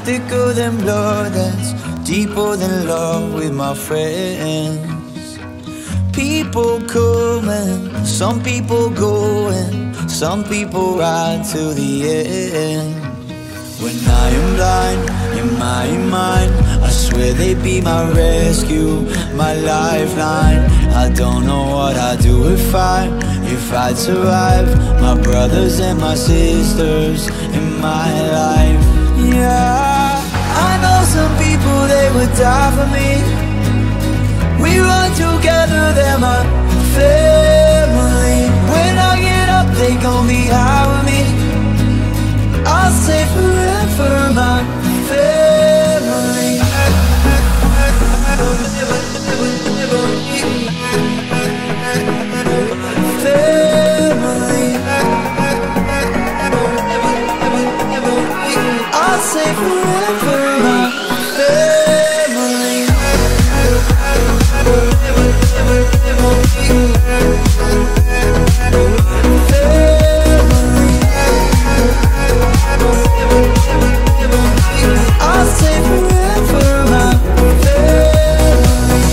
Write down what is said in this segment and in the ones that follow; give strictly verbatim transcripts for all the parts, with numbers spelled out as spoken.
thicker than blood, that's deeper than love with my friends. People coming, some people going, some people ride to the end. When I am blind, in my mind, I swear they'd be my rescue, my lifeline. I don't know what I'd do if I, if I'd survive. My brothers and my sisters in my life. Yeah, I know some people, they would die for me. We run together, they're my family. When I get up, they gon' be high with me. I'll say forever, my family. Family. I'll say forever, my family. I'll say forever, my family.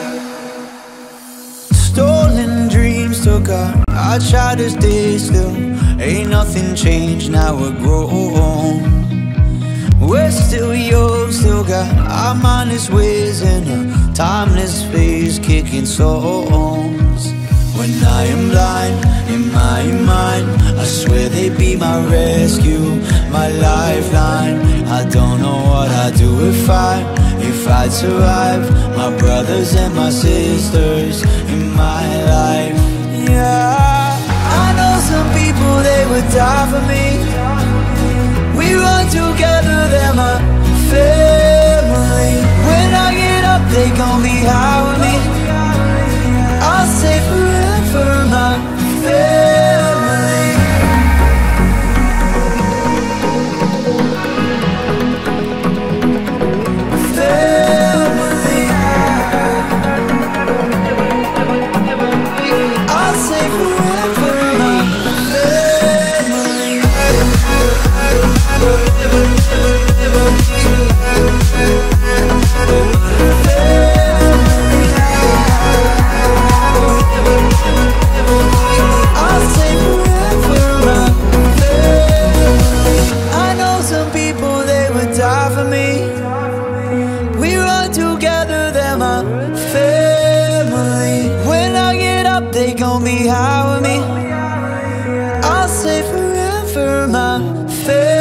Stolen dreams took our, I try to stay still. Ain't nothing changed, now we're grown. We're still young, still got our mindless ways in a timeless space, kicking songs. When I am blind, in my mind, I swear they'd be my rescue, my lifeline. I don't know what I'd do if I, if I'd survive. My brothers and my sisters in my life. Yeah, I know some people, they would die for me. We run together, they're my family. When I get up, they gon' be high with me. I'll say forever, my family. Family. I'll say forever, my family. I'll say forever, my family. I know some people, they would die for me. We run together, they're my family. When I get up, they gon' be high with me. I'll say forever, my family.